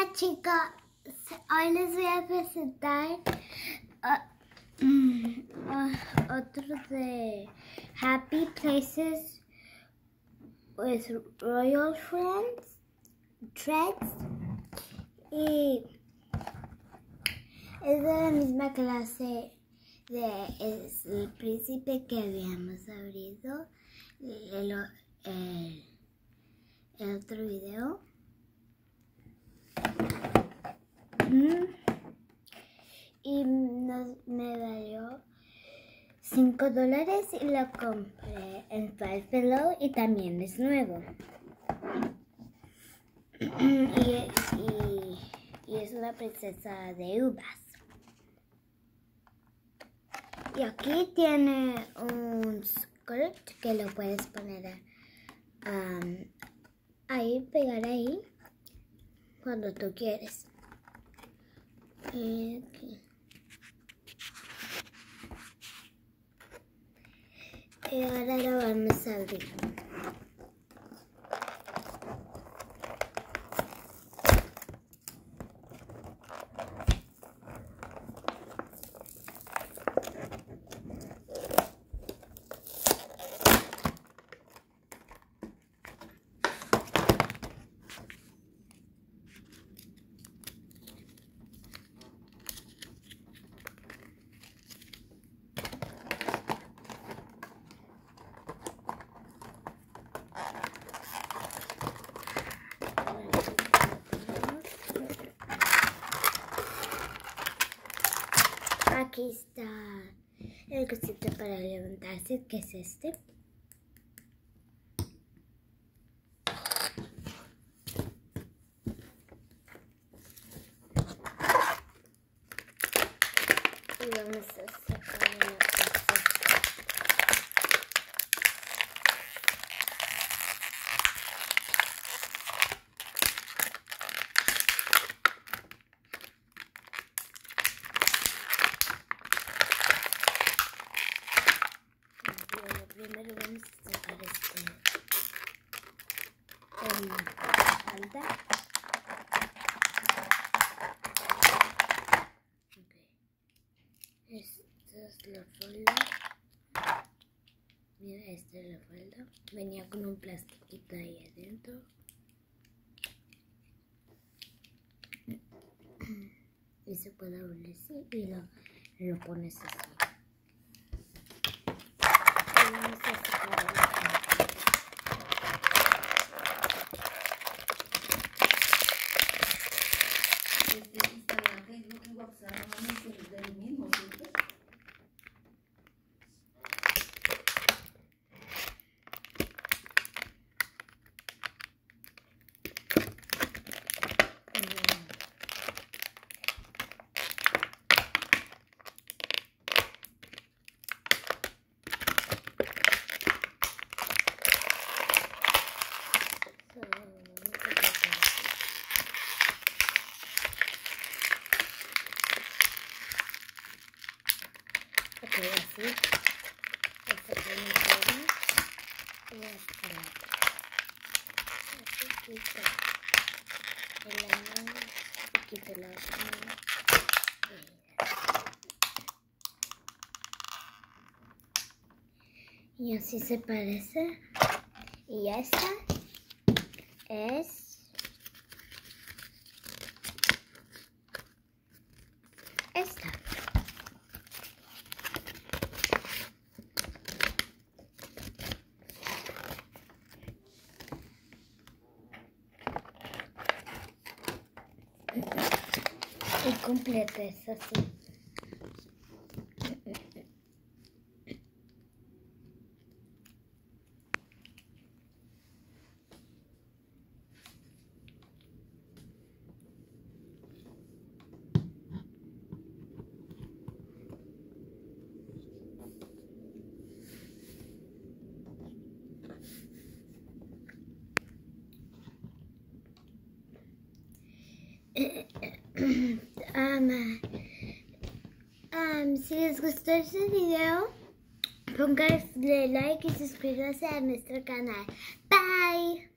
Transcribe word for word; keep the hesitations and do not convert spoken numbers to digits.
chicos, hoy les voy a presentar uh, uh, otro de Happy Places with Royal Friends, Threads, y es de la misma clase de es el príncipe que habíamos abrido el, el, el otro video. Y nos, me valió cinco dólares y lo compré en Five Below y también es nuevo. y, y, y es una princesa de uvas. Y aquí tiene un skirt que lo puedes poner um, ahí, pegar ahí cuando tú quieres. Y aquí. Y ahora lo vamos a abrir. Aquí está el cosito para levantarse, que es este. Y vamos a sacar una cosa. Primero vamos a sacar este en la falda. Okay. Esta es la falda. Mira, esta es la falda. Venía con un plastiquito ahí adentro. Y se puede abrir así y lo, lo pones así. Vamos a sacar la Este Instagram, Facebook y WhatsApp normalmente es del mismo, ¿cierto? Ok, así. Esta tiene forma. Y hasta así quita el mano, quita la otra mano. Y así se parece. Y esta es esta. Y completa es así. um, um, si les gustó este video, pónganle like y suscríbanse a nuestro canal. Bye.